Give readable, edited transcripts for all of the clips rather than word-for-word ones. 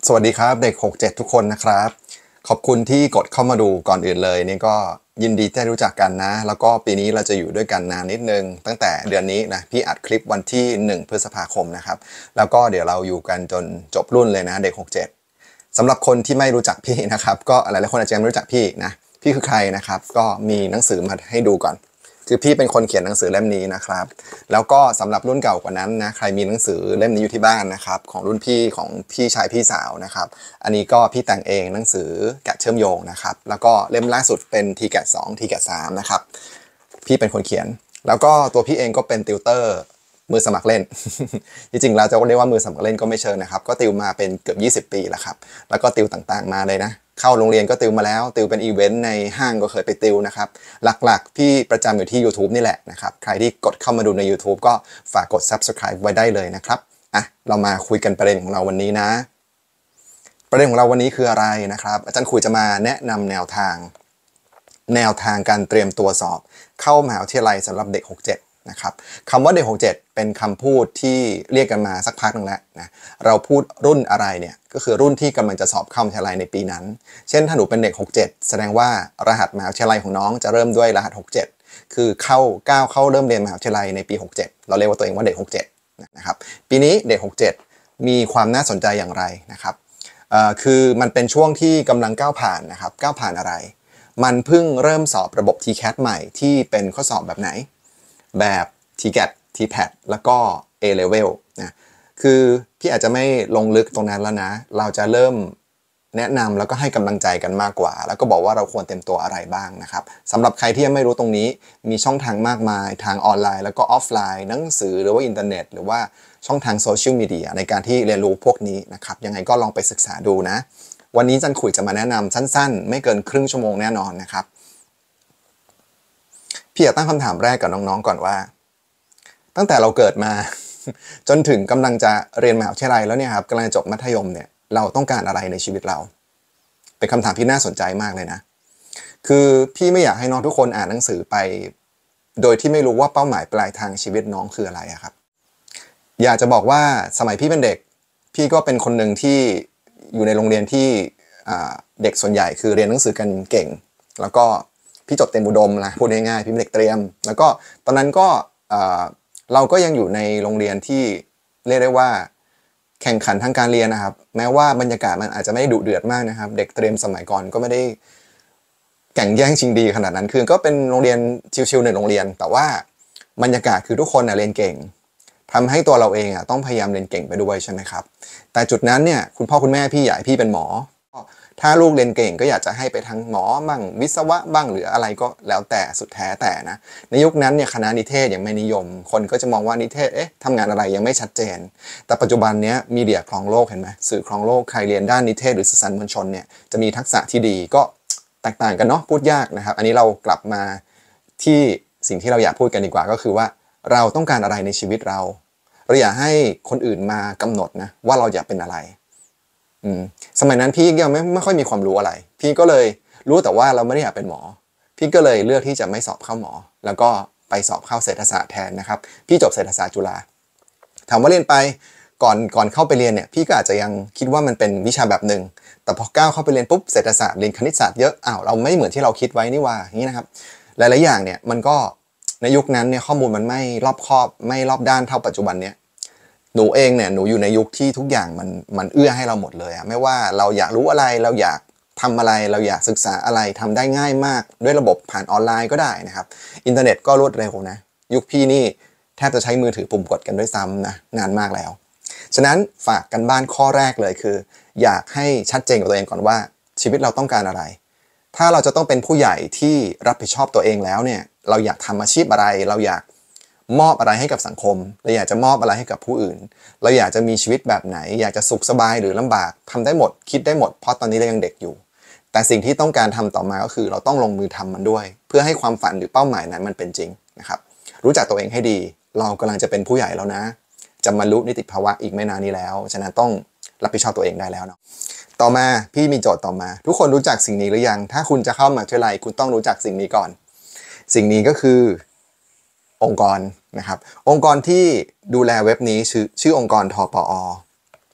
สวัสดีครับเด็ก67ทุกคนนะครับขอบคุณที่กดเข้ามาดูก่อนอื่นเลยนี่ก็ยินดีที่ได้รู้จักกันนะแล้วก็ปีนี้เราจะอยู่ด้วยกันนานนิดนึงตั้งแต่เดือนนี้นะพี่อัดคลิปวันที่1พฤษภาคมนะครับแล้วก็เดี๋ยวเราอยู่กันจนจบรุ่นเลยนะเด็ก67สำหรับคนที่ไม่รู้จักพี่นะครับก็หลายๆคนอาจจะไม่รู้จักพี่นะพี่คือใครนะครับก็มีหนังสือมาให้ดูก่อนคือพี่เป็นคนเขียนหนังสือเล่มนี้นะครับแล้วก็สำหรับรุ่นเก่ากว่านั้นนะใครมีหนังสือเล่มนี้อยู่ที่บ้านนะครับของรุ่นพี่ของพี่ชายพี่สาวนะครับอันนี้ก็พี่แต่งเองหนังสือแกะเชื่อมโยงนะครับแล้วก็เล่มล่าสุดเป็น TGAT 2 TGAT 3นะครับพี่เป็นคนเขียนแล้วก็ตัวพี่เองก็เป็นติวเตอร์มือสมัครเล่น จริงๆเราจะเรียกว่ามือสมัครเล่นก็ไม่เชิงนะครับก็ติวมาเป็นเกือบ20 ปีแล้วครับแล้วก็ติวต่างๆมาเลยนะเข้าโรงเรียนก็ติวมาแล้วติวเป็นอีเวนต์ในห้างก็เคยไปติวนะครับหลักๆพี่ประจำอยู่ที่ YouTube นี่แหละนะครับใครที่กดเข้ามาดูใน YouTube ก็ฝากกด Subscribe ไว้ได้เลยนะครับเรามาคุยกันประเด็นของเราวันนี้นะประเด็นของเราวันนี้คืออะไรนะครับอาจารย์คุยจะมาแนะนำแนวทางการเตรียมตัวสอบเข้ามหาวิทยาลัยสำหรับเด็ก67นะครับคำว่าเด็ก67เป็นคำพูดที่เรียกกันมาสักพักนึงแล้วนะเราพูดรุ่นอะไรเนี่ยก็คือรุ่นที่กำลังจะสอบเข้ามหาวิทยาลัยในปีนั้นเช่นถ้าหนูเป็นเด็ก67แสดงว่ารหัสมหาวิทยาลัยของน้องจะเริ่มด้วยรหัส67คือก้าวเข้าเริ่มเรียนมหาวิทยาลัยในปี67เราเรียกว่าตัวเองว่าเด็ก67นะครับปีนี้เด็ก67มีความน่าสนใจอย่างไรนะครับคือมันเป็นช่วงที่กำลังก้าวผ่านนะครับก้าวผ่านอะไรมันเพิ่งเริ่มสอบระบบ TCAT ใหม่ที่เป็นข้อสอบแบบไหนแบบ TGAT TPAT แล้วก็ A Level นะคือพี่อาจจะไม่ลงลึกตรงนั้นแล้วนะเราจะเริ่มแนะนำแล้วก็ให้กำลังใจกันมากกว่าแล้วก็บอกว่าเราควรเตรียมตัวอะไรบ้างนะครับสำหรับใครที่ยังไม่รู้ตรงนี้มีช่องทางมากมายทางออนไลน์แล้วก็ออฟไลน์หนังสือหรือว่าอินเทอร์เน็ตหรือว่าช่องทางโซเชียลมีเดียในการที่เรียนรู้พวกนี้นะครับยังไงก็ลองไปศึกษาดูนะวันนี้จันขุยจะมาแนะนำสั้นๆไม่เกินครึ่งชั่วโมงแน่นอนนะครับพี่อยากตั้งคำถามแรกกับน้องๆก่อนว่าตั้งแต่เราเกิดมา จนถึงกำลังจะเรียนมหาวิทยาลัยแล้วเนี่ยครับกำลังจบมัธยมเนี่ยเราต้องการอะไรในชีวิตเราเป็นคำถามที่น่าสนใจมากเลยนะคือพี่ไม่อยากให้น้องทุกคนอ่านหนังสือไปโดยที่ไม่รู้ว่าเป้าหมายปลายทางชีวิตน้องคืออะไรครับอยากจะบอกว่าสมัยพี่เป็นเด็กพี่ก็เป็นคนหนึ่งที่อยู่ในโรงเรียนที่เด็กส่วนใหญ่คือเรียนหนังสือกันเก่งแล้วก็พี่จบเตรียมอุดมนะพูดง่ายๆพี่เป็นเด็กเตรียมแล้วก็ตอนนั้นก็เราก็ยังอยู่ในโรงเรียนที่เรียกได้ว่าแข่งขันทางการเรียนนะครับแม้ว่าบรรยากาศมันอาจจะไม่ได้ดุเดือดมากนะครับเด็กเตรียมสมัยก่อนก็ไม่ได้แข่งแย่งชิงดีขนาดนั้นคือก็เป็นโรงเรียนชิวๆในโรงเรียนแต่ว่าบรรยากาศคือทุกคนเรียนเก่งทำให้ตัวเราเองต้องพยายามเรียนเก่งไปด้วยใช่ไหมครับแต่จุดนั้นเนี่ยคุณพ่อคุณแม่พี่อยากให้พี่เป็นหมอถ้าลูกเรียนเก่งก็อยากจะให้ไปทางหมอบ้างวิศวะบ้างหรืออะไรก็แล้วแต่สุดแท้แต่นะในยุคนั้นเนี่ยคณะนิเทศยังไม่นิยมคนก็จะมองว่านิเทศทำงานอะไรยังไม่ชัดเจนแต่ปัจจุบันเนี้ยมีเดียครองโลกเห็นไหมสื่อครองโลกใครเรียนด้านนิเทศหรือสื่อสารมวลชนเนี่ยจะมีทักษะที่ดีก็แตกต่างกันเนาะพูดยากนะครับอันนี้เรากลับมาที่สิ่งที่เราอยากพูดกันดีกว่าก็คือว่าเราต้องการอะไรในชีวิตเราอย่าให้คนอื่นมากำหนดนะว่าเราอยากเป็นอะไรสมัยนั้นพี่ยังไม่ค่อยมีความรู้อะไรพี่ก็เลยรู้แต่ว่าเราไม่ได้อยากเป็นหมอพี่ก็เลยเลือกที่จะไม่สอบเข้าหมอแล้วก็ไปสอบเข้าเศรษฐศาสตร์แทนนะครับพี่จบเศรษฐศาสตร์จุฬาถามว่าเรียนไปก่อนเข้าไปเรียนเนี่ยพี่ก็อาจจะยังคิดว่ามันเป็นวิชาแบบหนึ่งแต่พอก้าวเข้าไปเรียนปุ๊บเศรษฐศาสตร์เรียนคณิตศาสตร์เยอะเราไม่เหมือนที่เราคิดไว้นี่ว่าอย่างนี้นะครับหลายๆอย่างเนี่ยมันก็ในยุคนั้นเนี่ยข้อมูลมันไม่รอบคอบไม่รอบด้านเท่าปัจจุบันเนี่ยหนูเองเนี่ยหนูอยู่ในยุคที่ทุกอย่างมันเอื้อให้เราหมดเลยไม่ว่าเราอยากรู้อะไรเราอยากทำอะไรเราอยากศึกษาอะไรทำได้ง่ายมากด้วยระบบผ่านออนไลน์ก็ได้นะครับอินเทอร์เน็ตก็รวดเร็วนะยุคพี่นี่แทบจะใช้มือถือปุ่มกดกันด้วยซ้ำนะนานมากแล้วฉะนั้นฝากกันบ้านข้อแรกเลยคืออยากให้ชัดเจนกับตัวเองก่อนว่าชีวิตเราต้องการอะไรถ้าเราจะต้องเป็นผู้ใหญ่ที่รับผิดชอบตัวเองแล้วเนี่ยเราอยากทำอาชีพอะไรเราอยากมอบอะไรให้กับสังคมเราอยากจะมอบอะไรให้กับผู้อื่นเราอยากจะมีชีวิตแบบไหนอยากจะสุขสบายหรือลำบากทำได้หมดคิดได้หมดเพราะตอนนี้เรายังเด็กอยู่แต่สิ่งที่ต้องการทำต่อมาก็คือเราต้องลงมือทำมันด้วยเพื่อให้ความฝันหรือเป้าหมายนั้นมันเป็นจริงนะครับรู้จักตัวเองให้ดีเรากำลังจะเป็นผู้ใหญ่แล้วนะจะบรรลุนิติภาวะอีกไม่นานนี้แล้วฉะนั้นต้องรับผิดชอบตัวเองได้แล้วเนาะต่อมาพี่มีโจทย์ต่อมาทุกคนรู้จักสิ่งนี้หรือยังถ้าคุณจะเข้ามหาวิทยาลัยคุณต้องรู้จักสิ่งนี้ก่อนสิ่งนี้ก็คือองค์กรนะครับองค์กรที่ดูแลเว็บนี้ชื่อองค์กรทปอ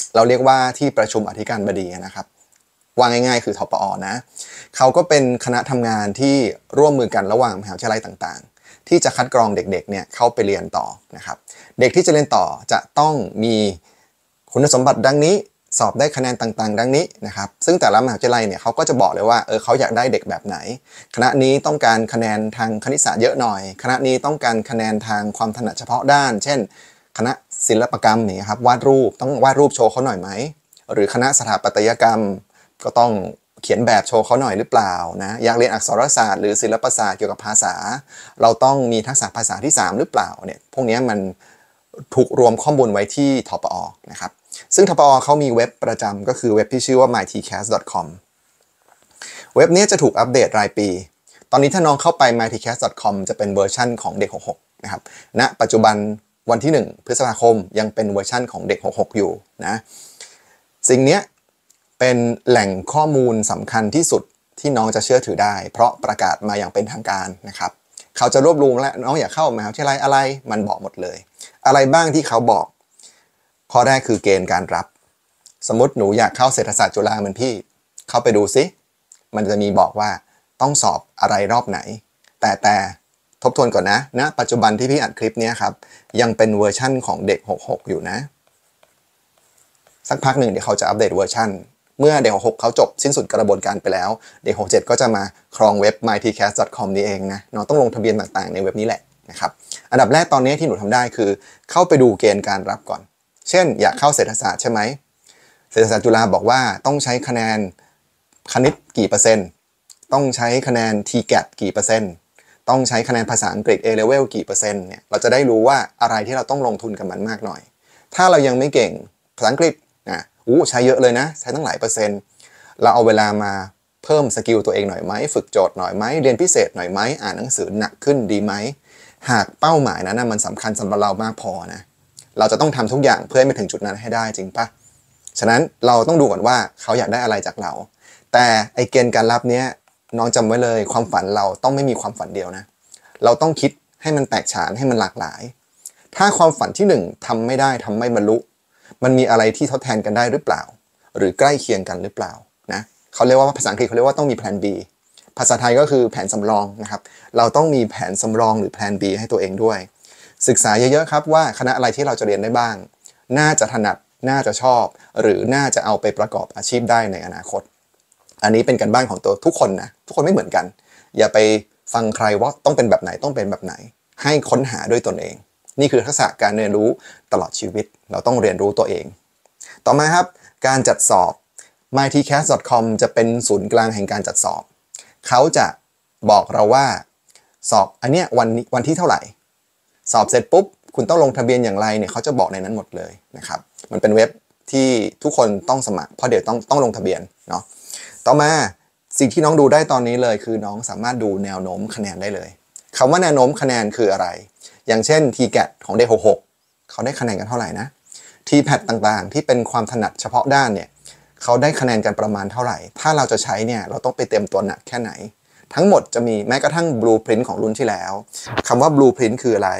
เราเรียกว่าที่ประชุมอธิการบดีนะครับว่าง่ายๆคือทปอนะเขาก็เป็นคณะทำงานที่ร่วมมือกันระหว่างมหาวิทยาลัยต่างๆที่จะคัดกรองเด็กๆเนี่ยเข้าไปเรียนต่อนะครับเด็กที่จะเรียนต่อจะต้องมีคุณสมบัติดังนี้สอบได้คะแนนต่างๆดังนี้นะครับซึ่งแต่ละมหาวิทยาลัยเนี่ยเขาก็จะบอกเลยว่าเขาอยากได้เด็กแบบไหนคณะนี้ต้องการคะแนนทางคณิตศาสตร์เยอะหน่อยคณะนี้ต้องการคะแนนทางความถนัดเฉพาะด้านเช่นคณะศิลปกรรมนี่ครับวาดรูปต้องวาดรูปโชว์เขาหน่อยไหมหรือคณะสถาปัตยกรรมก็ต้องเขียนแบบโชว์เขาหน่อยหรือเปล่านะอยากเรียนอักษรศาสตร์หรือศิลปศาสตร์เกี่ยวกับภาษาเราต้องมีทักษะภาษาที่3หรือเปล่าเนี่ยพวกนี้มันถูกรวมข้อมูลไว้ที่ทปอนะครับซึ่งทปอเขามีเว็บประจำก็คือเว็บที่ชื่อว่า mytcast.com เว็บนี้จะถูกอัปเดตรายปีตอนนี้ถ้าน้องเข้าไป mytcast.com จะเป็นเวอร์ชั่นของเด็ก66นะครับณปัจจุบันวันที่1พฤษภาคมยังเป็นเวอร์ชั่นของเด็ก66อยู่นะสิ่งนี้เป็นแหล่งข้อมูลสำคัญที่สุดที่น้องจะเชื่อถือได้เพราะประกาศมาอย่างเป็นทางการนะครับเขาจะรวบรวมและน้องอยากเข้ามหาวิทยาลัยอะไรมันบอกหมดเลยอะไรบ้างที่เขาบอกข้อแรกคือเกณฑ์การรับสมมติหนูอยากเข้าเศรษฐศาสตร์จุฬาเหมือนพี่เข้าไปดูซิมันจะมีบอกว่าต้องสอบอะไรรอบไหนแต่ทบทวนก่อนนะปัจจุบันที่พี่อัดคลิปนี้ครับยังเป็นเวอร์ชั่นของเด็ก66อยู่นะสักพักหนึ่งเดี๋ยวเขาจะอัปเดตเวอร์ชันเมื่อเด็ก66เขาจบสิ้นสุดกระบวนการไปแล้วเด็ก67ก็จะมาครองเว็บ mytcast.com นี้เองนะน้องต้องลงทะเบียนต่างๆในเว็บนี้แหละนะครับอันดับแรกตอนนี้ที่หนูทำได้คือเข้าไปดูเกณฑ์การรับก่อนเช่นอยากเข้าเศรษฐศาสตร์ใช่ไหมเศรษฐศาสตร์จุฬาบอกว่าต้องใช้คะแนนคณิตกี่เปอร์เซ็นต์ต้องใช้คะแนน TGAT กี่เปอร์เซ็นต์ต้องใช้คะแนนภาษาอังกฤษ A level กี่เปอร์เซ็นต์เนี่ยเราจะได้รู้ว่าอะไรที่เราต้องลงทุนกับมันมากหน่อยถ้าเรายังไม่เก่งภาษาอังกฤษใช้เยอะเลยนะใช้ตั้งหลายเปอร์เซ็นต์เราเอาเวลามาเพิ่มสกิลตัวเองหน่อยไหมฝึกโจทย์หน่อยไหมเรียนพิเศษหน่อยไหมอ่านหนังสือหนักขึ้นดีไหมหากเป้าหมายนั้นมันสำคัญสำหรับเรามากพอนะเราจะต้องทำทุกอย่างเพื่อให้ไปถึงจุดนั้นให้ได้จริงปะฉะนั้นเราต้องดูก่อนว่าเขาอยากได้อะไรจากเราแต่ไอเกณฑ์การรับเนี้ยน้องจำไว้เลยความฝันเราต้องไม่มีความฝันเดียวนะเราต้องคิดให้มันแตกฉานให้มันหลากหลายถ้าความฝันที่1ทำไม่ได้ทำไม่บรรลุมันมีอะไรที่ทดแทนกันได้หรือเปล่าหรือใกล้เคียงกันหรือเปล่านะเขาเรียกว่าภาษาอังกฤษเขาเรียกว่าต้องมีแผน B ภาษาไทยก็คือแผนสำรองนะครับเราต้องมีแผนสำรองหรือแผน B ให้ตัวเองด้วยศึกษาเยอะๆครับว่าคณะอะไรที่เราจะเรียนได้บ้างน่าจะถนัดน่าจะชอบหรือน่าจะเอาไปประกอบอาชีพได้ในอนาคตอันนี้เป็นการบ้านของตัวทุกคนนะทุกคนไม่เหมือนกันอย่าไปฟังใครว่าต้องเป็นแบบไหนต้องเป็นแบบไหนให้ค้นหาด้วยตนเองนี่คือทักษะการเรียนรู้ตลอดชีวิตเราต้องเรียนรู้ตัวเองต่อมาครับการจัดสอบ mytcast.com จะเป็นศูนย์กลางแห่งการจัดสอบเขาจะบอกเราว่าสอบอันเนี้ยวันที่เท่าไหร่สอบเสร็จปุ๊บคุณต้องลงทะเบียนอย่างไรเนี่ยเขาจะบอกในนั้นหมดเลยนะครับมันเป็นเว็บที่ทุกคนต้องสมัครเพราะเดี๋ยวต้องลงทะเบียนเนาะต่อมาสิ่งที่น้องดูได้ตอนนี้เลยคือน้องสามารถดูแนวโน้มคะแนนได้เลยคำว่าแนวโน้มคะแนนคืออะไรอย่างเช่น TGAT ของเด็ก66เขาได้คะแนนกันเท่าไหร่นะ TPAT ต่างๆที่เป็นความถนัดเฉพาะด้านเนี่ยเขาได้คะแนนกันประมาณเท่าไหร่ถ้าเราจะใช้เนี่ยเราต้องไปเตรียมตัวหนักแค่ไหนทั้งหมดจะมีแม้กระทั่ง blueprint ของรุ่นที่แล้วคำว่า blueprint คืออะไร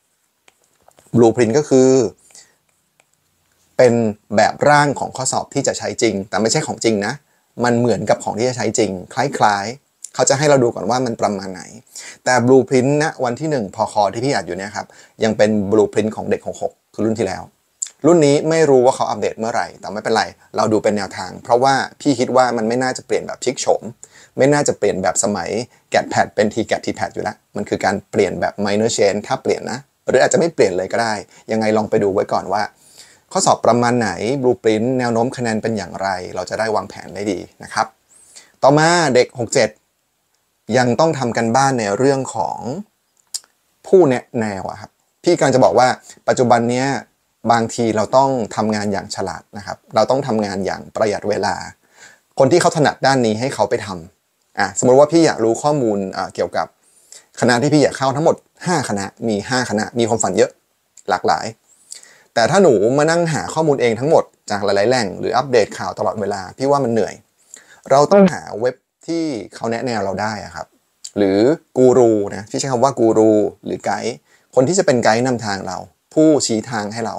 blueprint ก็คือเป็นแบบร่างของข้อสอบที่จะใช้จริงแต่ไม่ใช่ของจริงนะมันเหมือนกับของที่จะใช้จริงคล้ายๆเขาจะให้เราดูก่อนว่ามันประมาณไหนแต่ blueprint ณวันที่1พคที่พี่อ่านอยู่เนี่ยครับยังเป็น blueprint ของเด็ก66คือรุ่นที่แล้วรุ่นนี้ไม่รู้ว่าเขาอัปเดตเมื่อไหร่แต่ไม่เป็นไรเราดูเป็นแนวทางเพราะว่าพี่คิดว่ามันไม่น่าจะเปลี่ยนแบบพลิกโฉมไม่น่าจะเปลี่ยนแบบสมัย GAT-PAT เป็น TGAT TPAT อยู่แล้วมันคือการเปลี่ยนแบบ minor change ถ้าเปลี่ยนนะหรืออาจจะไม่เปลี่ยนเลยก็ได้ยังไงลองไปดูไว้ก่อนว่าข้อสอบประมาณไหน blueprint แนวโน้มคะแนนเป็นอย่างไรเราจะได้วางแผนได้ดีนะครับต่อมาเด็ก67ยังต้องทำกันบ้านในเรื่องของผู้แนะแนวครับพี่กำลังจะบอกว่าปัจจุบันนี้บางทีเราต้องทำงานอย่างฉลาดนะครับเราต้องทำงานอย่างประหยัดเวลาคนที่เขาถนัดด้านนี้ให้เขาไปทำสมมติว่าพี่อยากรู้ข้อมูลเกี่ยวกับคณะที่พี่อยากเข้าทั้งหมด5คณะมี5คณะมีความฝันเยอะหลากหลายแต่ถ้าหนูมานั่งหาข้อมูลเองทั้งหมดจากหลายๆแหล่งหรืออัปเดตข่าวตลอดเวลาพี่ว่ามันเหนื่อยเราต้องหาเว็บที่เขาแนะแนวเราได้ครับหรือกูรูนะที่ใช้คำว่ากูรูหรือไกด์คนที่จะเป็นไกด์นำทางเราผู้ชี้ทางให้เรา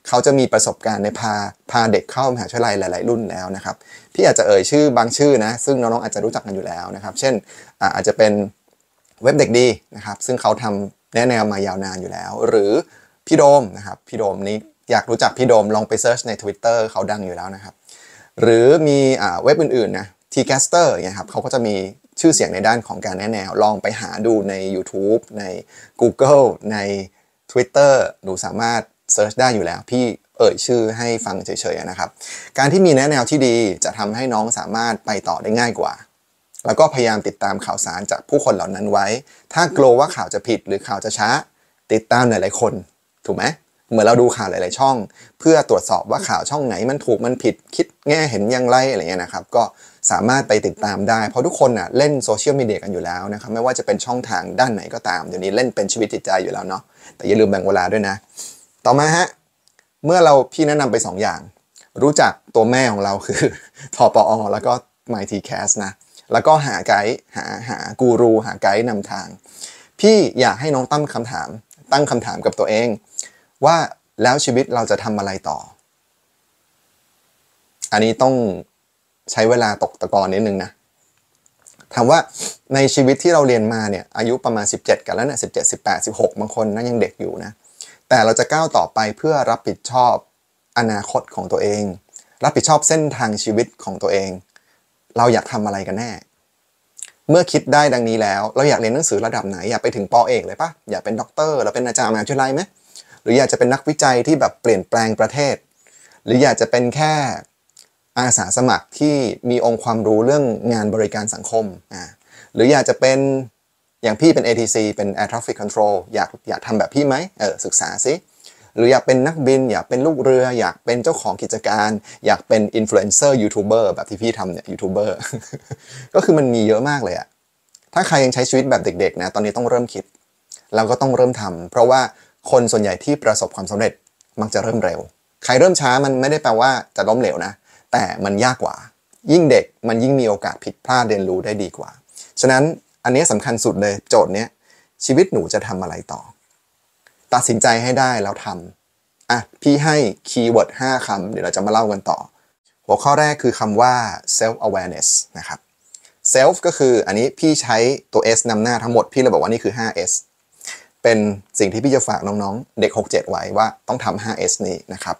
เขาจะมีประสบการณ์ในพาเด็กเข้ามหาวิทยาลัยหลายๆรุ่นแล้วนะครับพี่อาจจะเอ่ยชื่อบางชื่อนะซึ่งน้องๆอาจจะรู้จักกันอยู่แล้วนะครับเช่นอาจจะเป็นเว็บเด็กดีนะครับซึ่งเขาทำแนวมายาวนานอยู่แล้วหรือพี่โดมนะครับพี่โดมนี้อยากรู้จักพี่โดมลองไปเซิร์ชใน Twitter เขาดังอยู่แล้วนะครับหรือมีเว็บอื่นๆนะ Tcaster เนี่ยครับเขาก็จะมีชื่อเสียงในด้านของการแนวลองไปหาดูใน YouTube ใน Google ใน Twitter หนูสามารถเซิร์ชได้อยู่แล้วพี่เอ่ยชื่อให้ฟังเฉยๆนะครับการที่มีแนวที่ดีจะทำให้น้องสามารถไปต่อได้ง่ายกว่าแล้วก็พยายามติดตามข่าวสารจากผู้คนเหล่านั้นไว้ถ้ากลัวว่าข่าวจะผิดหรือข่าวจะช้าติดตามหลายๆคนถูกไหมเหมือนเราดูข่าวหลายๆช่องเพื่อตรวจสอบว่าข่าวช่องไหนมันถูกมันผิดคิดแง่เห็นอย่างไรอะไรเงี้ยนะครับก็สามารถไปติดตามได้เพราะทุกคนเล่นโซเชียลมีเดียกันอยู่แล้วนะครับไม่ว่าจะเป็นช่องทางด้านไหนก็ตามเดี๋ยวนี้เล่นเป็นชีวิตจิตใจอยู่แล้วเนาะแต่อย่าลืมแบ่งเวลาด้วยนะต่อมาฮะเมื่อพี่แนะนำไป2อย่างรู้จักตัวแม่ของเราคือทปอแล้วก็ MyTcast นะแล้วก็หาไกด์หากูรูหาไกด์นำทางพี่อยากให้น้องตั้งคำถามกับตัวเองว่าแล้วชีวิตเราจะทำอะไรต่ออันนี้ต้องใช้เวลาตกตะกอนนิดนึงนะถามว่าในชีวิตที่เราเรียนมาเนี่ยอายุประมาณ17กันแล้วเนี่ย17 18 16บางคนนะยังเด็กอยู่นะแต่เราจะก้าวต่อไปเพื่อรับผิดชอบอนาคตของตัวเองรับผิดชอบเส้นทางชีวิตของตัวเองเราอยากทำอะไรกันแน่เมื่อคิดได้ดังนี้แล้วเราอยากเรียนหนังสือระดับไหนอยากไปถึงป.เอกเลยปะอยากเป็นด็อกเตอร์เราเป็นอาจารย์มหาวิทยาลัยไหมหรืออยากจะเป็นนักวิจัยที่แบบเปลี่ยนแปลงประเทศหรืออยากจะเป็นแค่อาสาสมัครที่มีองค์ความรู้เรื่องงานบริการสังคมหรืออยากจะเป็นอย่างพี่เป็น ATC เป็น Air Traffic Control อยากทำแบบพี่ไหมศึกษาสิหรืออยากเป็นนักบินอยากเป็นลูกเรืออยากเป็นเจ้าของกิจการอยากเป็นอินฟลูเอนเซอร์ยูทูบเบอร์แบบที่พี่ทำเนี่ยยูทูบเบอร์ ก็คือมันมีเยอะมากเลยอะถ้าใครยังใช้ชีวิตแบบเด็กๆนะตอนนี้ต้องเริ่มคิดแล้วก็ต้องเริ่มทำเพราะว่าคนส่วนใหญ่ที่ประสบความสำเร็จมักจะเริ่มเร็วใครเริ่มช้ามันไม่ได้แปลว่าจะล้มเหลวนะแต่มันยากกว่ายิ่งเด็กมันยิ่งมีโอกาสผิดพลาดเรียนรู้ได้ดีกว่าฉะนั้นอันนี้สำคัญสุดเลยโจทย์เนี้ยชีวิตหนูจะทำอะไรต่อตัดสินใจให้ได้แล้วทำพี่ให้คีย์เวิร์ด5 คำเดี๋ยวเราจะมาเล่ากันต่อหัวข้อแรกคือคำว่า self awareness นะครับ self ก็คืออันนี้พี่ใช้ตัว s นำหน้าทั้งหมดพี่เลยบอกว่านี่คือ 5S เป็นสิ่งที่พี่จะฝากน้องๆเด็ก6-7ไว้ว่าต้องทำ 5S นี้นะครับ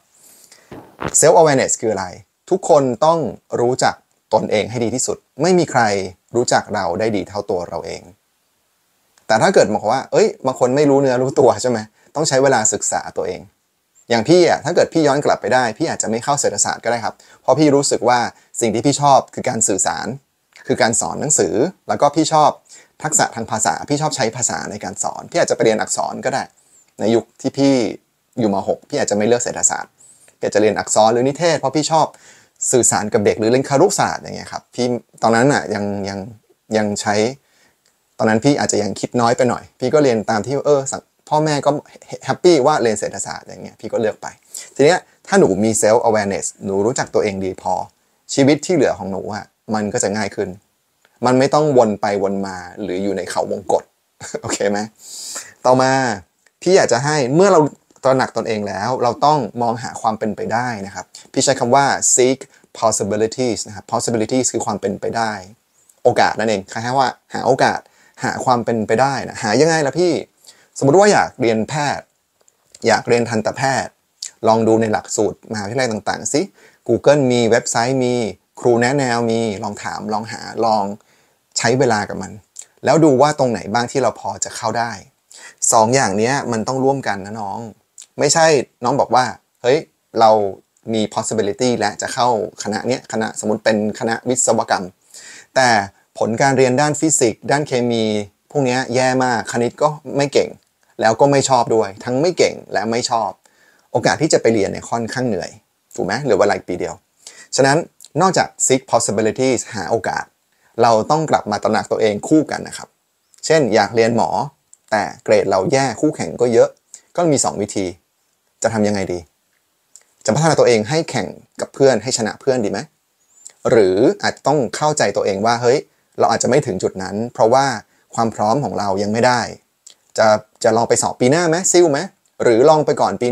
self awareness คืออะไรทุกคนต้องรู้จักตนเองให้ดีที่สุดไม่มีใครรู้จักเราได้ดีเท่าตัวเราเองแต่ถ้าเกิดบอกว่าบางคนไม่รู้เนื้อรู้ตัวใช่ไหมต้องใช้เวลาศึกษาตัวเองอย่างพี่ถ้าเกิดพี่ย้อนกลับไปได้พี่อาจจะไม่เข้าเศรษฐศาสตร์ก็ได้ครับเพราะพี่รู้สึกว่าสิ่งที่พี่ชอบคือการสื่อสารคือการสอนหนังสือแล้วก็พี่ชอบทักษะทางภาษาพี่ชอบใช้ภาษาในการสอนพี่อาจจะไปเรียนอักษรก็ได้ในยุคที่พี่อยู่ม.6 พี่อาจจะไม่เลือกเศรษฐศาสตร์พี่อาจจะเรียนอักษรหรือนิเทศเพราะพี่ชอบสื่อสารกับเด็กหรือเรียนครุศาสตร์อย่างเงี้ยครับพี่ตอนนั้นยังใช้ตอนนั้นพี่อาจจะยังคิดน้อยไปหน่อยพี่ก็เรียนตามที่พ่อแม่ก็แฮปปี้ว่าเรียนเศรษฐศาสตร์อย่างเงี้ยพี่ก็เลือกไปทีเนี้ยถ้าหนูมี self awareness หนูรู้จักตัวเองดีพอชีวิตที่เหลือของหนูมันก็จะง่ายขึ้นมันไม่ต้องวนไปวนมาหรืออยู่ในเขาวงกต โอเคไหมต่อมาพี่อยากจะให้เมื่อเราตระหนักตนเองแล้วเราต้องมองหาความเป็นไปได้นะครับพี่ใช้คำว่า seek possibilities นะครับ possibilities คือความเป็นไปได้โอกาสนั่นเองคล้ายๆว่าหาโอกาสหาความเป็นไปได้นะหายังไงล่ะพี่สมมติว่าอยากเรียนแพทย์อยากเรียนทันตแพทย์ลองดูในหลักสูตรมหาวิทยาลัยต่างๆสิ Google มีเว็บไซต์มีครูแนะแนวมีลองถามลองหาลองใช้เวลากับมันแล้วดูว่าตรงไหนบ้างที่เราพอจะเข้าได้2 อย่างนี้มันต้องร่วมกันนะน้องไม่ใช่น้องบอกว่าเฮ้ยเรามี possibility และจะเข้าคณะเนี้ยคณะสมมติเป็นคณะวิศวกรรมแต่ผลการเรียนด้านฟิสิกส์ด้านเคมีพวกนี้แย่มากคณิตก็ไม่เก่งแล้วก็ไม่ชอบด้วยทั้งไม่เก่งและไม่ชอบโอกาสที่จะไปเรียนเนี่ยค่อนข้างเหนื่อยถูกไหมเหลือเวลาอีกปีเดียวฉะนั้นนอกจาก seek possibilities หาโอกาสเราต้องกลับมาตระหนักตัวเองคู่กันนะครับเช่นอยากเรียนหมอแต่เกรดเราแย่คู่แข่งก็เยอะก็มี2 วิธีจะทำยังไงดีจะพัฒนาตัวเองให้แข่งกับเพื่อนให้ชนะเพื่อนดีไหมหรืออาจต้องเข้าใจตัวเองว่าเฮ้ยเราอาจจะไม่ถึงจุดนั้นเพราะว่าความพร้อมของเรายังไม่ได้จะลองไปสอบปีหน้าไหมซิ่วไหมหรือลองไปก่อนปีนี้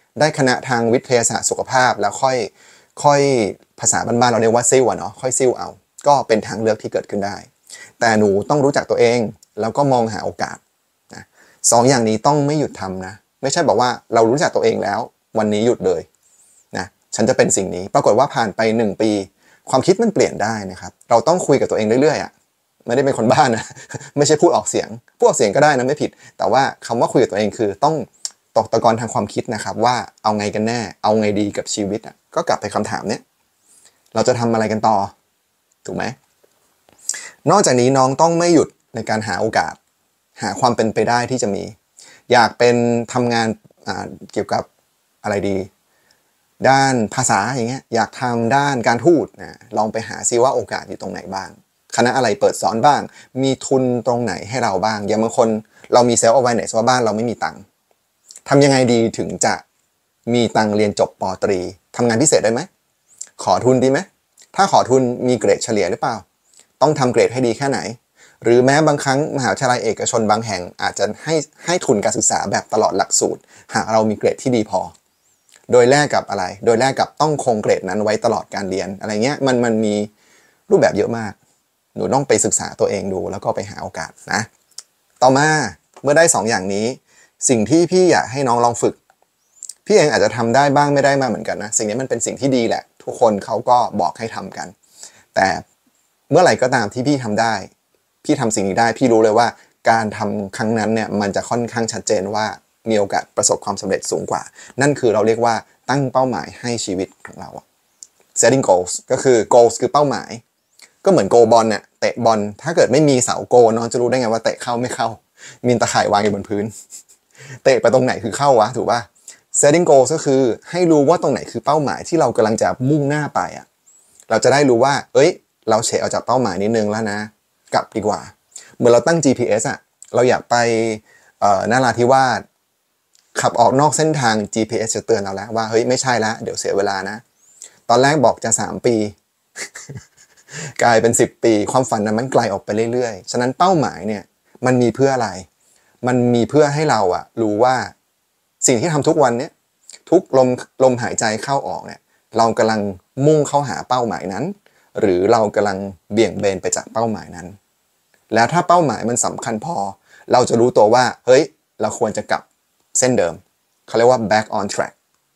ได้คณะทางวิทยาศาสตร์สุขภาพแล้วค่อยภาษาบ้านๆเราเรียกว่าซิ่วเนาะค่อยซิ่วเอาก็เป็นทางเลือกที่เกิดขึ้นได้แต่หนูต้องรู้จักตัวเองแล้วก็มองหาโอกาสนะสองอย่างนี้ต้องไม่หยุดทำนะไม่ใช่บอกว่าเรารู้จักตัวเองแล้ววันนี้หยุดเลยนะฉันจะเป็นสิ่งนี้ปรากฏว่าผ่านไป1 ปีความคิดมันเปลี่ยนได้นะครับเราต้องคุยกับตัวเองเรื่อยๆไม่ได้เป็นคนบ้านะไม่ใช่พูดออกเสียงก็ได้นะไม่ผิดแต่ว่าคำว่าคุยกับตัวเองคือต้องตกตะกอนทางความคิดนะครับว่าเอาไงกันแน่เอาไงดีกับชีวิตก็กลับไปคำถามเนี้ยเราจะทำอะไรกันต่อถูกไหมนอกจากนี้น้องต้องไม่หยุดในการหาโอกาสหาความเป็นไปได้ที่จะมีอยากเป็นทำงานเกี่ยวกับอะไรดีด้านภาษาอย่างเงี้ยอยากทำด้านการทูตนะลองไปหาซิว่าโอกาสอยู่ตรงไหนบ้างคณะอะไรเปิดสอนบ้างมีทุนตรงไหนให้เราบ้างอย่างบางคนเรามี self awareness ว่าบ้านเราไม่มีตังค์ทำยังไงดีถึงจะมีตังค์เรียนจบป.ตรีทำงานพิเศษได้ไหมขอทุนดีไหมถ้าขอทุนมีเกรดเฉลี่ยหรือเปล่าต้องทำเกรดให้ดีแค่ไหนหรือแม้บางครั้งมหาวิทยาลัยเอกชนบางแห่งอาจจะให้ทุนการศึกษาแบบตลอดหลักสูตรหากเรามีเกรดที่ดีพอโดยแลกกับอะไรโดยแลกกับต้องคงเกรดนั้นไว้ตลอดการเรียนอะไรเงี้ยมันมีรูปแบบเยอะมากหนูต้องไปศึกษาตัวเองดูแล้วก็ไปหาโอกาสนะต่อมาเมื่อได้2 อย่างนี้สิ่งที่พี่อยากให้น้องลองฝึกพี่เองอาจจะทำได้บ้างไม่ได้มาเหมือนกันนะสิ่งนี้มันเป็นสิ่งที่ดีแหละทุกคนเขาก็บอกให้ทำกันแต่เมื่อไหร่ก็ตามที่พี่ทำได้พี่ทำสิ่งนี้ได้พี่รู้เลยว่าการทำครั้งนั้นเนี่ยมันจะค่อนข้างชัดเจนว่ามีโอกาสประสบความสำเร็จสูงกว่านั่นคือเราเรียกว่าตั้งเป้าหมายให้ชีวิตของเรา setting goals ก็คือ goals คือเป้าหมายก็เหมือนโกบอลเนี่ยเตะบอลถ้าเกิดไม่มีเสาโกน้องจะรู้ได้ไงว่าเตะเข้าไม่เข้ามีตะข่ายวางอยู่บนพื้นเตะไปตรงไหนคือเข้าวะถูกป่ะ setting goals ก็คือให้รู้ว่าตรงไหนคือเป้าหมายที่เรากำลังจะมุ่งหน้าไปเราจะได้รู้ว่าเราเฉะออกจากเป้าหมายนิดนึงแล้วนะกลับดีกว่าเหมือนเราตั้ง GPS เราอยากไปนราธิวาสขับออกนอกเส้นทาง GPS จะเตือนเราแล้วว่าเฮ้ยไม่ใช่ละเดี๋ยวเสียเวลานะตอนแรกบอกจะ3 ปีกลายเป็น10 ปีความฝันนั้นมันไกลออกไปเรื่อยๆฉะนั้นเป้าหมายเนี่ยมันมีเพื่ออะไรมันมีเพื่อให้เรารู้ว่าสิ่งที่ทำทุกวันเนี้ยทุกลมหายใจเข้าออกเนี่ยเรากำลังมุ่งเข้าหาเป้าหมายนั้นหรือเรากำลังเบี่ยงเบนไปจากเป้าหมายนั้นแล้วถ้าเป้าหมายมันสำคัญพอเราจะรู้ตัวว่าเฮ้ยเราควรจะกลับเส้นเดิมเขาเรียกว่า back on track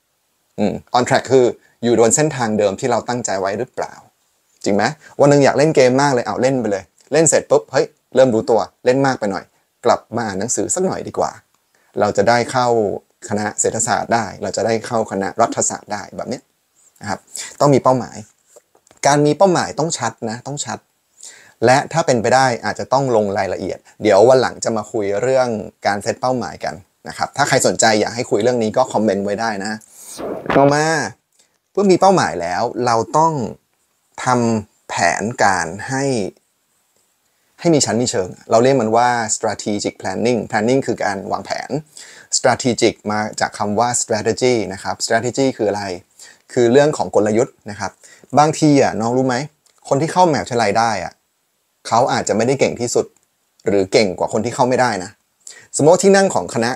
on track คืออยู่บนเส้นทางเดิมที่เราตั้งใจไว้หรือเปล่าจริงไหมวันนึงอยากเล่นเกมมากเลยเล่นไปเลยเล่นเสร็จปุ๊บเฮ้ยเริ่มรู้ตัวเล่นมากไปหน่อยกลับมาอ่านหนังสือสักหน่อยดีกว่าเราจะได้เข้าคณะเศรษฐศาสตร์ได้เราจะได้เข้าคณะรัฐศาสตร์ได้แบบนี้นะครับต้องมีเป้าหมายการมีเป้าหมายต้องชัดนะต้องชัดและถ้าเป็นไปได้อาจจะต้องลงรายละเอียดเดี๋ยววันหลังจะมาคุยเรื่องการเซตเป้าหมายกันนะครับถ้าใครสนใจอยากให้คุยเรื่องนี้ก็คอมเมนต์ไว้ได้นะต่อมาเมื่อมีเป้าหมายแล้วเราต้องทำแผนการให้มีชั้นมีเชิงเราเรียกมันว่า strategic planning คือการวางแผน strategic มาจากคำว่า strategy นะครับ strategy คืออะไรคือเรื่องของกลยุทธ์นะครับบางทีน้องรู้ไหมคนที่เข้ามหาวิทยาลัยได้เขาอาจจะไม่ได้เก่งที่สุดหรือเก่งกว่าคนที่เข้าไม่ได้นะสมมติที่นั่งของคณะ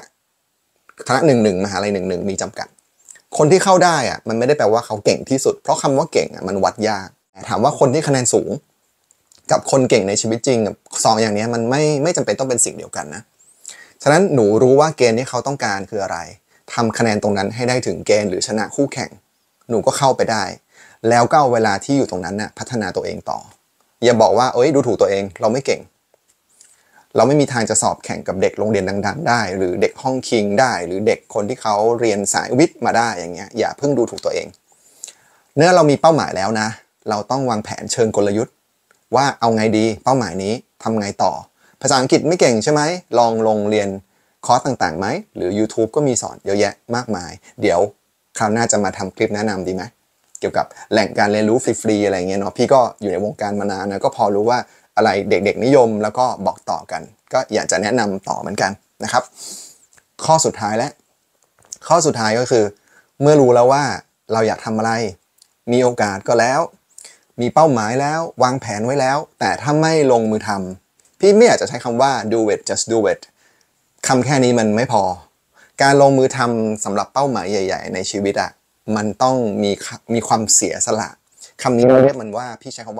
11มหาลัย11มีจำกัดคนที่เข้าได้มันไม่ได้แปลว่าเขาเก่งที่สุดเพราะคำว่าเก่งมันวัดยากถามว่าคนที่คะแนนสูงกับคนเก่งในชีวิตจริง2 อย่างนี้มันไม่จำเป็นต้องเป็นสิ่งเดียวกันนะฉะนั้นหนูรู้ว่าเกณฑ์ที่เขาต้องการคืออะไรทำคะแนนตรงนั้นให้ได้ถึงเกณฑ์หรือชนะคู่แข่งหนูก็เข้าไปได้แล้วก็เอาเวลาที่อยู่ตรงนั้นพัฒนาตัวเองต่ออย่าบอกว่าดูถูกตัวเองเราไม่เก่งเราไม่มีทางจะสอบแข่งกับเด็กโรงเรียนดังๆได้หรือเด็กห้องคิงได้หรือเด็กคนที่เขาเรียนสายวิทย์มาได้อย่างเงี้ยอย่าเพิ่งดูถูกตัวเองเมื่อเรามีเป้าหมายแล้วนะเราต้องวางแผนเชิงกลยุทธ์ว่าเอาไงดีเป้าหมายนี้ทำไงต่อภาษาอังกฤษไม่เก่งใช่ไหมลองลงเรียนคอร์สต่างๆไหมหรือ YouTube ก็มีสอนเยอะแยะมากมายเดี๋ยวคราวหน้าจะมาทำคลิปแนะนำดีไหมเกี่ยวกับแหล่งการเรียนรู้ฟรีๆอะไรเงี้ยเนาะพี่ก็อยู่ในวงการมานานนะก็พอรู้ว่าอะไรเด็กๆนิยมแล้วก็บอกต่อกันก็อยากจะแนะนำต่อเหมือนกันนะครับข้อสุดท้ายก็คือเมื่อรู้แล้วว่าเราอยากทำอะไรมีโอกาสก็แล้วมีเป้าหมายแล้ววางแผนไว้แล้วแต่ถ้าไม่ลงมือทำพี่ไม่อยากจะใช้คำว่า do it just do it คำแค่นี้มันไม่พอการลงมือทำสำหรับเป้าหมายใหญ่ๆในชีวิตอ่ะมันต้องมีความเสียสละคำนี้เราเรียกมันว่าพี่ใช้คำว่า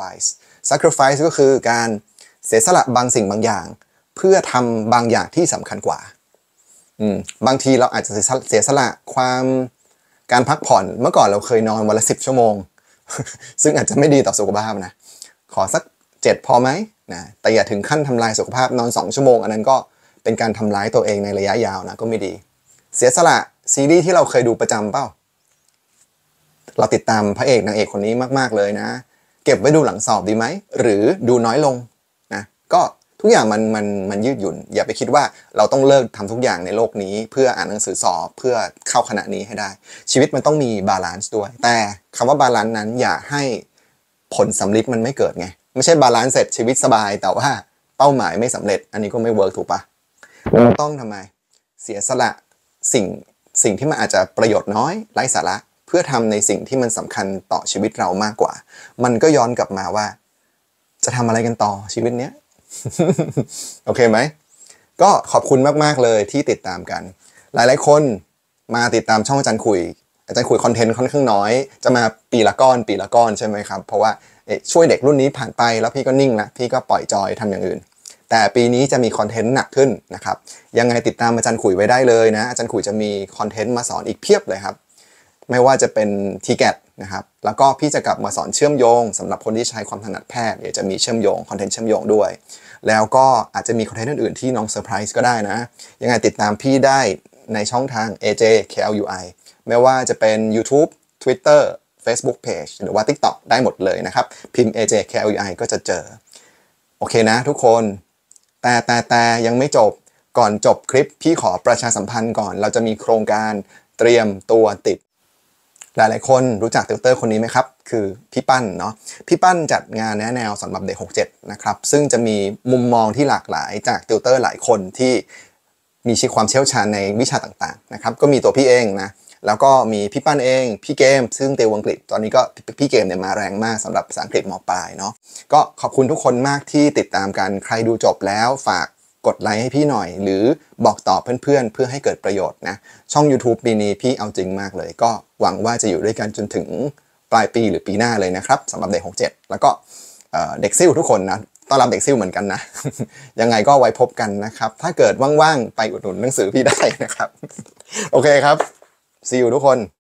sacrifice ก็คือการเสียสละบางสิ่งบางอย่างเพื่อทำบางอย่างที่สำคัญกว่าบางทีเราอาจจะเสียสละการพักผ่อนเมื่อก่อนเราเคยนอนวันละ10 ชั่วโมง ซึ่งอาจจะไม่ดีต่อสุขภาพนะขอสัก7พอไหมนะแต่อย่าถึงขั้นทำลายสุขภาพนอน2 ชั่วโมงอันนั้นก็เป็นการทำร้ายตัวเองในระยะยาวนะก็ไม่ดีเสียสละซีรีส์ที่เราเคยดูประจำเปล่าเราติดตามพระเอกนางเอกคนนี้มากๆเลยนะเก็บไว้ดูหลังสอบดีไหมหรือดูน้อยลงนะก็ทุกอย่างมันยืดหยุ่นอย่าไปคิดว่าเราต้องเลิกทำทุกอย่างในโลกนี้เพื่ออ่านหนังสือสอบเพื่อเข้าคณะนี้ให้ได้ชีวิตมันต้องมีบาลานซ์ด้วยแต่คำว่าบาลานซ์นั้นอย่าให้ผลสำลิดมันไม่เกิดไงไม่ใช่บาลานซ์เสร็จชีวิตสบายแต่ว่าเป้าหมายไม่สำเร็จอันนี้ก็ไม่เวิร์กถูกปะเราต้องทำไมเสียสละสิ่งที่มันอาจจะประโยชน์น้อยไร้สาระเพื่อทำในสิ่งที่มันสำคัญต่อชีวิตเรามากกว่ามันก็ย้อนกลับมาว่าจะทำอะไรกันต่อชีวิตเนี้ย โอเคไหมก็ขอบคุณมากๆเลยที่ติดตามกันหลายๆคนมาติดตามช่องอาจารย์คุยคอนเทนต์ค่อนข้างน้อยจะมาปีละก้อนใช่ไหมครับเพราะว่าช่วยเด็กรุ่นนี้ผ่านไปแล้วพี่ก็นิ่งละพี่ก็ปล่อยจอยทำอย่างอื่นแต่ปีนี้จะมีคอนเทนต์หนักขึ้นนะครับยังไงติดตามอาจารย์คุยไว้ได้เลยนะอาจารย์คุยจะมีคอนเทนต์มาสอนอีกเพียบเลยครับไม่ว่าจะเป็น TGAT นะครับแล้วก็พี่จะกลับมาสอนเชื่อมโยงสำหรับคนที่ใช้ความถนัดแพทย์เดี๋ยวจะมีเชื่อมโยงคอนเทนต์เชื่อมโยงด้วยแล้วก็อาจจะมีคอนเทนต์อื่นๆที่น้องเซอร์ไพรส์ก็ได้นะยังไงติดตามพี่ได้ในช่องทาง AJ KLUI ไม่ว่าจะเป็น YouTube Twitter Facebook Page หรือว่า TikTok ได้หมดเลยนะครับพิมพ์ AJ KLUI ก็จะเจอโอเคนะทุกคนแต่ยังไม่จบก่อนจบคลิปพี่ขอประชาสัมพันธ์ก่อนเราจะมีโครงการเตรียมตัวติดหลายๆคนรู้จักติวเตอร์คนนี้ไหมครับคือพี่ปั้นเนาะพี่ปั้นจัดงานแนะแนวสำหรับเด็ก67นะครับซึ่งจะมีมุมมองที่หลากหลายจากติวเตอร์หลายคนที่มีความเชี่ยวชาญในวิชาต่างๆนะครับก็มีตัวพี่เองนะแล้วก็มีพี่ปั้นเองพี่เกมซึ่งติวอังกฤษตอนนี้ก็พี่เกมเนี่ยมาแรงมากสำหรับภาษาอังกฤษม.ปลายเนาะก็ขอบคุณทุกคนมากที่ติดตามกันใครดูจบแล้วฝากกดไลค์ให้พี่หน่อยหรือบอกต่อเพื่อนๆเพื่อให้เกิดประโยชน์นะช่อง YouTube ปีนี้พี่เอาจริงมากเลยก็หวังว่าจะอยู่ด้วยกันจนถึงปลายปีหรือปีหน้าเลยนะครับสำหรับเด็ก67แล้วก็เด็กซิ่วทุกคนนะต้อนรับเด็กซิ่วเหมือนกันนะ ยังไงก็ไว้พบกันนะครับถ้าเกิดว่างๆไปอุดหนุนหนังสือพี่ได้นะครับ โอเคครับsee you ทุกคน